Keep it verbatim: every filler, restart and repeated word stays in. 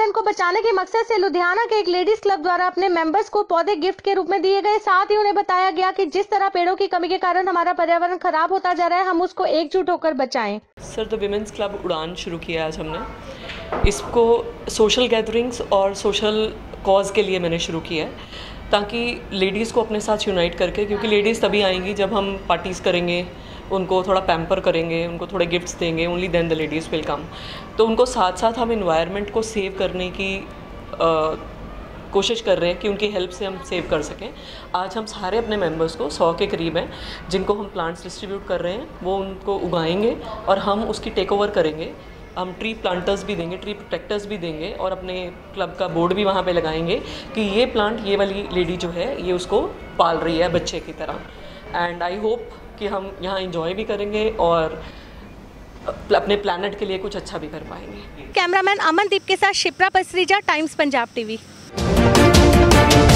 Environment को बचाने के मकसद से लुधियाना के एक लेडीज क्लब द्वारा अपने मेंबर्स को पौधे गिफ्ट के रूप में दिए गए। साथ ही उन्हें बताया गया कि जिस तरह पेड़ों की कमी के कारण हमारा पर्यावरण खराब होता जा रहा है, हम उसको एकजुट होकर बचाएं। सर, द विमेंस क्लब उड़ान शुरू किया आज हमने। इसको सोशल गैदरिंग्स और सोशल कॉज के लिए मैंने शुरू किया है, ताकि लेडीज़ को अपने साथ यूनाइट करके, क्योंकि लेडीज़ तभी आएंगी जब हम पार्टीज़ करेंगे, उनको थोड़ा पैम्पर करेंगे, उनको थोड़े गिफ्ट्स देंगे, only then the ladies will come. तो उनको साथ साथ हम इन्वायरमेंट को सेव करने की आ, कोशिश कर रहे हैं कि उनकी हेल्प से हम सेव कर सकें। आज हम सारे अपने मेंबर्स को सौ के करीब हैं जिनको हम प्लांट्स डिस्ट्रीब्यूट कर रहे हैं, वो उनको उगाएंगे और हम उसकी टेक ओवर करेंगे। हम ट्री प्लांटर्स भी देंगे, ट्री प्रोटेक्टर्स भी देंगे और अपने क्लब का बोर्ड भी वहाँ पे लगाएंगे कि ये प्लांट ये वाली लेडी जो है ये उसको पाल रही है बच्चे की तरह। एंड आई होप कि हम यहाँ इंजॉय भी करेंगे और अपने प्लैनेट के लिए कुछ अच्छा भी कर पाएंगे। कैमरामैन अमनदीप के साथ शिप्रा पसरीजा, टाइम्स पंजाब टीवी।